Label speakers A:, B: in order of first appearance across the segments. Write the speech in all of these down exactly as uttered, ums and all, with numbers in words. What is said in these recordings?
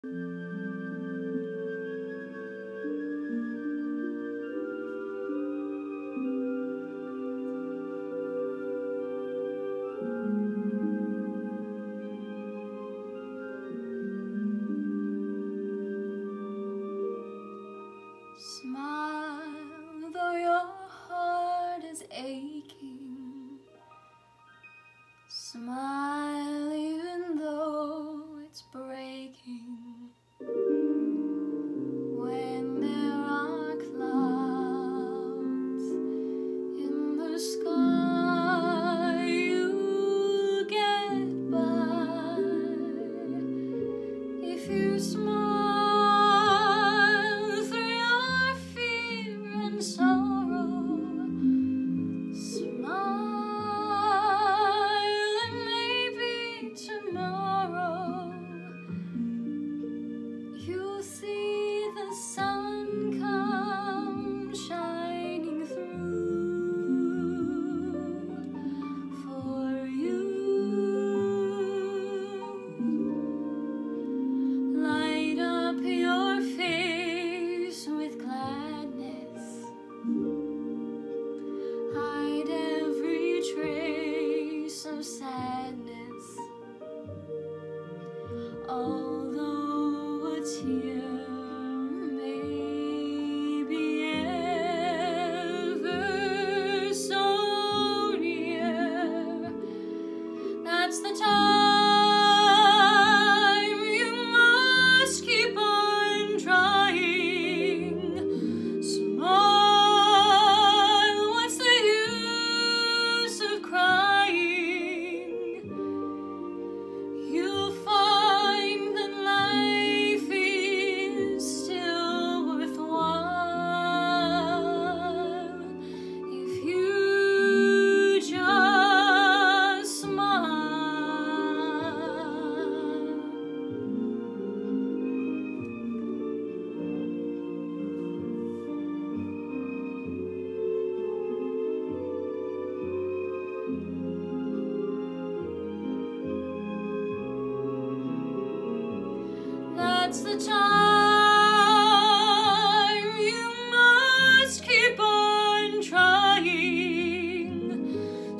A: Smile, though your heart is aching. Smile, even though it's breaking. When there are clouds in the sky, you'll get by. If you smile sorrow, smile, and maybe tomorrow you'll see the sun come shining through for you. Light up your face with gladness. Hide every trace of sadness. Although a tear may be ever so near, that's the time you must keep on trying. Smile, what's the use of crying? You'll find that life is still worthwhile if you just smile. That's the time you must keep on trying.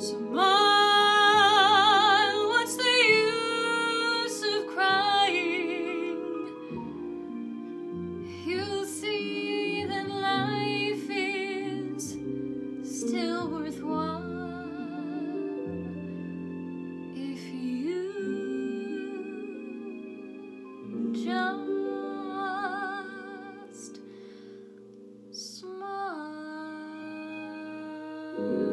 A: Smile, what's the use of crying? You'll see that life is still worthwhile if you just smile.